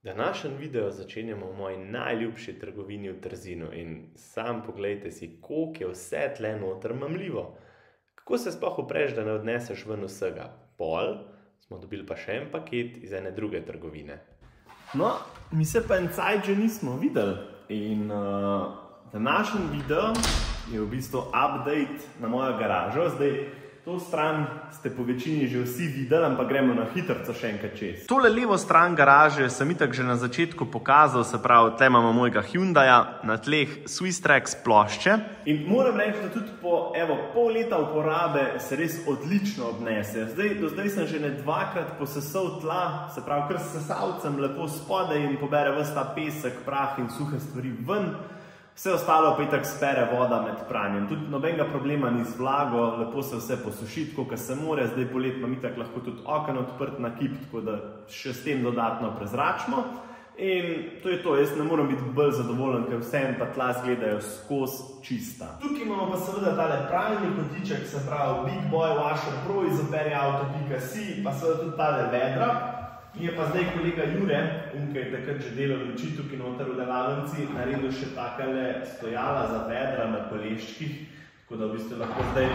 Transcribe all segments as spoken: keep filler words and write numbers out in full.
Današnji video začenjamo v moji najljubši trgovini v Trzinu in sam poglejte si, koliko je vse tle noter mamljivo. Kako se sploh upreš, da ne odneseš ven vsega? Pol smo dobili pa še en paket iz ene druge trgovine. No, mi se pa en cajt že nismo videli in uh, današnji video je v bistvu update na mojo garažo. Zdaj, to stran ste po večini že vsi videli, ampak gremo na hitrco še enkrat čez. Tole levo stran garaže sem itak že na začetku pokazal, se pravi, tle imamo mojega Hyundaija, na tleh Swisstrax plošče. In moram reči, da tudi po evo, pol leta uporabe se res odlično obnese. Zdaj, do zdaj sem že ne dvakrat posesal tla, se pravi, kar s sesalcem lepo spodaj in pobere ves ta pesek, prah in suhe stvari ven. Vse ostalo pa itak spere voda med pranjem. Tudi nobenega problema ni z vlago, lepo se vse posuši, tako kot se more. Zdaj polet imam itak lahko tudi oken odprt na kip, tako da še s tem dodatno prezračimo. In to je to, jaz ne moram biti bolj zadovoljen, ker vsem pa tla zgledajo skozi čista. Tukaj imamo pa seveda tale pralni kotiček, se pravi Big Boy Washer Pro iz operiauto pika si, pa seveda tudi tale vedra. Je pa zdaj kolega Jure, ki je takrat že delal luči tukaj noter v delavnici, naredil še takele stojala za vedra na koleščkih, tako da v bistvu lahko zdaj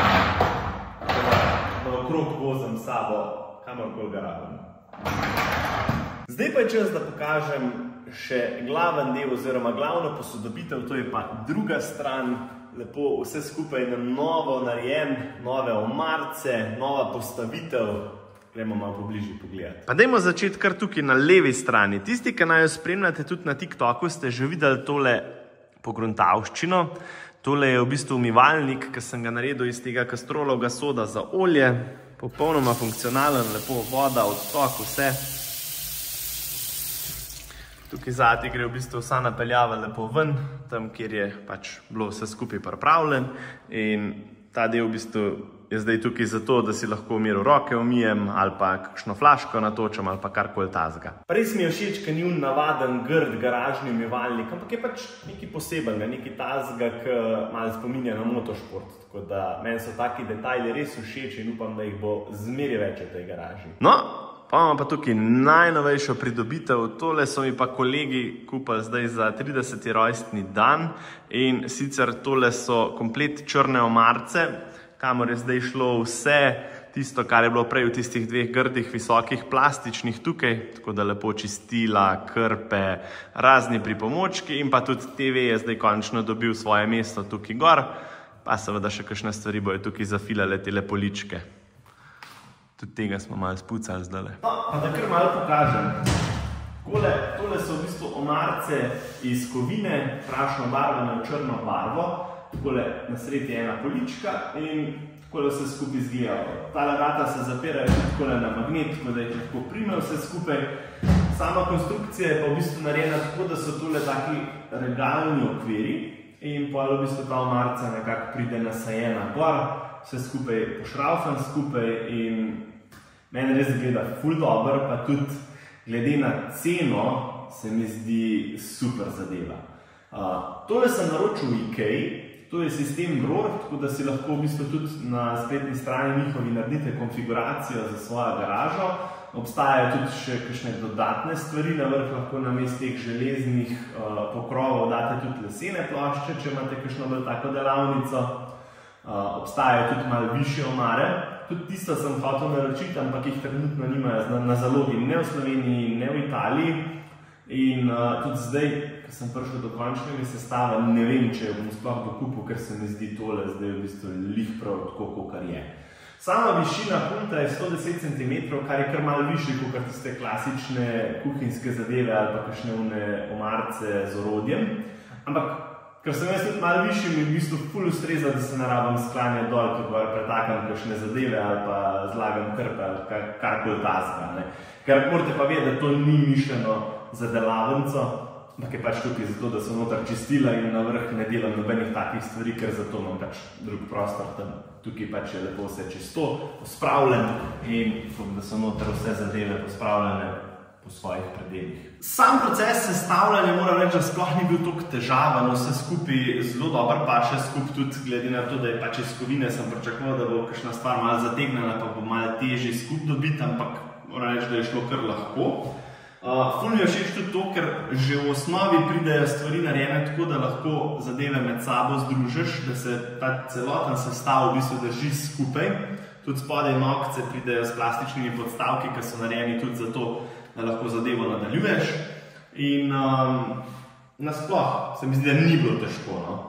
na okrog vozim sabo, kamorkoli ga rabim. Zdaj pa je čas, da pokažem še glaven del oziroma glavno posodobitev, to je pa druga stran, lepo vse skupaj na novo narejen, nove omarce, nova postavitev. Gremo malo pobližje pogledati. Pa dajmo začeti kar tukaj na levi strani. Tisti, ki naj jo spremljate tudi na TikToku, ste že videli tole pogruntavščino. Tole je v bistvu umivalnik, ki sem ga naredil iz tega kastrolovega soda za olje. Popolnoma funkcionalen, lepo voda, odtok, vse. Tukaj zati gre v bistvu vsa napeljava lepo ven, tam, kjer je pač bilo vse skupaj pripravljen. In ta del v bistvu je zdaj tukaj zato, da si lahko v miru roke umijem ali pa kakšno flaško natočem ali pa karkoli tazga. Res mi je všeč, ker ni navaden grd garažni umivalnik, ampak je pač nekaj posebnega, nekaj tazga, ki malo spominja na motošport. Tako da meni so taki detajli res všeč in upam, da jih bo zmeraj več v tej garaži. No, pa imamo pa tukaj najnovejšo pridobitev. Tole so mi pa kolegi kupili zdaj za trideseti rojstni dan in sicer tole so komplet črne omarce, kamor je zdaj šlo vse tisto, kar je bilo prej v tistih dveh grdih, visokih, plastičnih tukaj, tako da lepo čistila, krpe, razni pripomočki in pa tudi te ve je zdaj končno dobil svoje mesto tukaj gor, pa seveda še kakšne stvari bojo tukaj zafilale tele poličke. Tudi tega smo malo spucali zdajle. No, pa da kar malo pokažem. Tole, tole so v bistvu omarce iz kovine, prašno barvene v črno barvo. Takole na sredi je ena polička in takole vse skupaj izgledalo. Tale vrata se zapirajo takole na magnet, tako da jih lahko prime vse skupaj. Sama konstrukcija je pa v bistvu narejena tako, da so tole taki regalni okviri in pa v bistvu ta omarca nekako pride nasajena gor, vse skupaj pošraufan skupaj in meni res gleda ful dobro, pa tudi glede na ceno se mi zdi super zadeva. Uh, tole sem naročil v Ikei. To je sistem Rohr, tako da si lahko v bistvu tudi na spletni strani njihovi naredite konfiguracijo za svojo garažo. Obstajajo tudi še kakšne dodatne stvari, na vrh lahko namesto teh železnih uh, pokrovov date tudi lesene plošče, če imate kakšno bolj tako delavnico. Uh, obstajajo tudi malo višje omare. Tudi tisto sem hotel naročiti, ampak jih trenutno nimajo na zalogi ne v Sloveniji, ne v Italiji. In uh, tudi zdaj, ko sem prišel do končnega sestava, ne vem, če bom sploh dokupil, ker se mi zdi tole zdaj v bistvu lih prav tako, kakor je. Sama višina pulta je sto deset centimetrov, kar je kar malo višji, kot tiste klasične kuhinjske zadeve ali pa kakšne one omarce z orodjem. Ampak, ker sem jaz tudi malo višji, mi v bistvu ful ustreza, da se ne rabim sklanjati dol, ko gor pretakam kakšne zadeve ali pa zlagam krpe ali karkoli tazga. Ker morate pa vedeti, da to ni mišljeno za delavnico, ampak je pač tukaj zato, da so noter čistila in na vrh ne delam nobenih takih stvari, ker zato imam pač drug prostor tam. Tukaj pač je lepo vse čisto, pospravljen in da so noter vse zadeve pospravljene po svojih predeljih. Sam proces sestavljanja moram reči, da sploh ni bil toliko težaven, vse skupaj zelo dobro paše skupaj tudi glede na to, da je pač iz kovine sem pričakoval, da bo kakšna stvar malo zategnjena, pa bo malo težje skupaj dobiti, ampak moram reči, da je šlo kar lahko. Ful mi je všeč tudi to, ker že v osnovi pridejo stvari narejene tako, da lahko zadeve med sabo združiš, da se ta celoten sestav v bistvu drži skupaj. Tudi spodaj nokce pridejo s plastičnimi podstavki, ki so narejeni tudi zato, da lahko zadevo nadaljuješ. In um, nasploh se mi zdi, da ni bilo težko, no.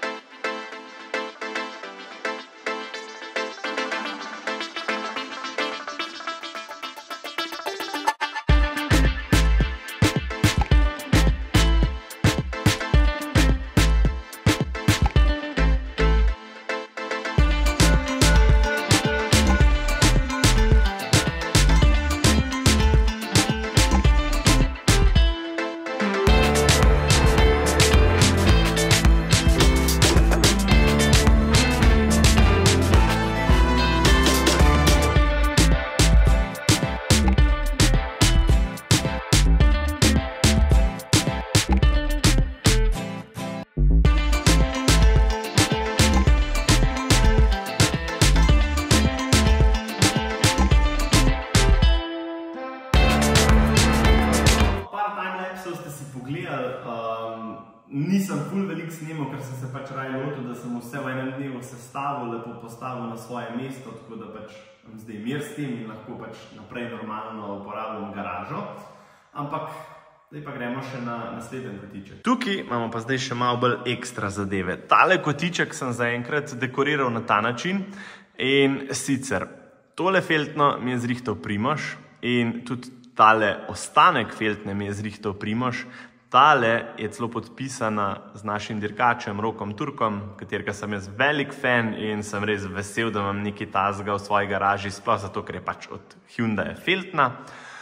Nisem ful veliko snemal, ker sem se pač raje lotil, da sem vse v enem dnevu sestavil, lepo postavil na svoje mesto, tako da pač imam zdaj mir s tem in lahko pač naprej normalno uporabljam garažo. Ampak zdaj pa gremo še na naslednji kotiček. Tukaj imamo pa zdaj še malo bolj ekstra zadeve. Tale kotiček sem zaenkrat dekoriral na ta način in sicer tole feltno mi je zrihtal Primož in tudi tale ostanek feltne mi je zrihtal Primož. Tale je celo podpisana z našim dirkačem Rokom Turkom, katerega sem jaz velik fan in sem res vesel, da imam nekaj tazga v svoji garaži, sploh zato, ker je pač od Hyundai feltna.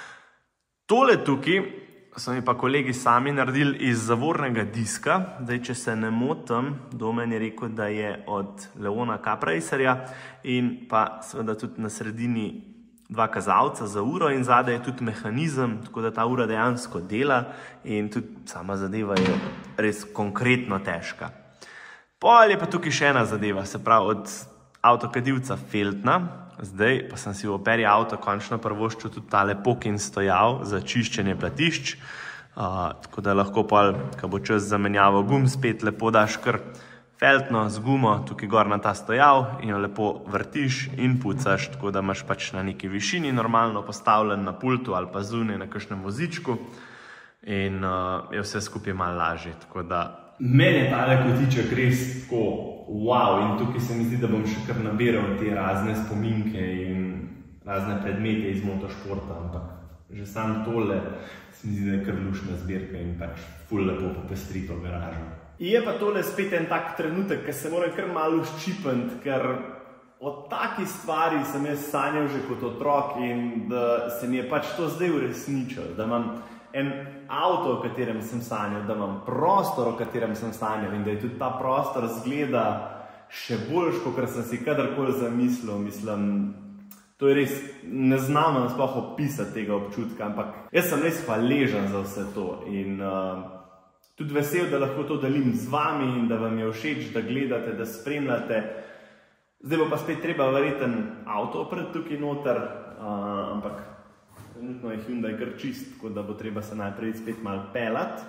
Tole tukaj so mi pa kolegi sami naredili iz zavornega diska. Zdaj, če se ne motim, Domen je rekel, da je od Leona Capracerja in pa seveda tudi na sredini dva kazalca za uro in zadaj je tudi mehanizem, tako da ta ura dejansko dela in tudi sama zadeva je res konkretno težka. Pol je pa tukaj še ena zadeva, se pravi od avtokadilca feltna, zdaj pa sem si v Operi avto končno privoščil tudi tale pokin stojav za čiščenje platišč, uh, tako da lahko pol, ko bo čas zamenjavo gum, spet lepo daš kar feltno z gumo tukaj gor na ta stojav in jo lepo vrtiš in pucaš, tako da imaš pač na neki višini normalno postavljen na pultu ali pa zunaj na kakšnem vozičku in uh, je vse skupaj malo lažje, tako da meni je tale kotiček res tako wow in tukaj se mi zdi, da bom še kar nabiral te razne spominke in razne predmete iz motošporta, ampak že sam tole se mi zdi, da je kar lušna zbirka in pač ful lepo popestri to garažo. Je pa tole spet en tak trenutek, ker se moram kar malo ščipniti, ker o taki stvari sem jaz sanjal že kot otrok in da se mi je pač to zdaj uresničilo, da imam en avto, o katerem sem sanjal, da imam prostor, o katerem sem sanjal in da je tudi ta prostor zgleda še boljš, kot sem si kadarkoli zamislil. Mislim, to je res, ne znam sploh opisati tega občutka, ampak jaz sem res hvaležen za vse to in uh, tudi vesel, da lahko to delim z vami in da vam je všeč, da gledate, da spremljate. Zdaj bo pa spet treba verjeten avto pred tukaj noter, uh, ampak trenutno je Hyundai kar čist, tako da bo treba se najprej spet malo pelat.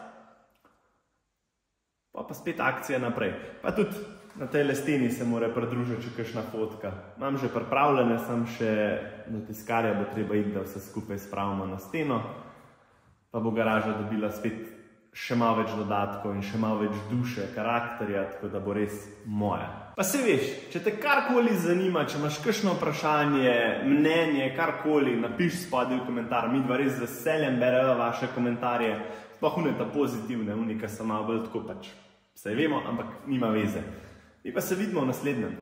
Pa pa spet akcija naprej. Pa tudi na tej steni se mora pridružiti še kakšna fotka. Imam že pripravljene, sem še do tiskarja bo treba iti, da vse skupaj spravimo na steno. Pa bo garaža dobila spet še malo več dodatkov in še malo več duše, karakterja, tako da bo res moja. Pa se veš, če te karkoli zanima, če imaš kakšno vprašanje, mnenje, karkoli, napiš spodaj v komentar, mi dva res z veseljem berejo vaše komentarje, sploh une ta pozitivne, unika so malo bolj tako pač, saj vemo, ampak nima veze. Mi pa se vidimo v naslednjem.